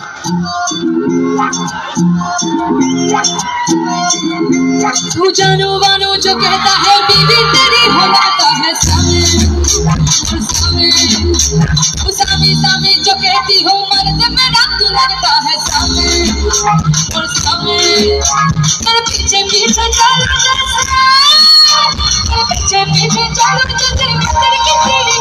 तू जानू वानू जो कहता है बीवी तेरी हो जाता है सामी सामी जो कहती हो मर्द मेरा तू लगता है सामी और सामी तेरे पीछे पीछे चलो जैसे तेरे पीछे पीछे चलो जैसे तेरे किसी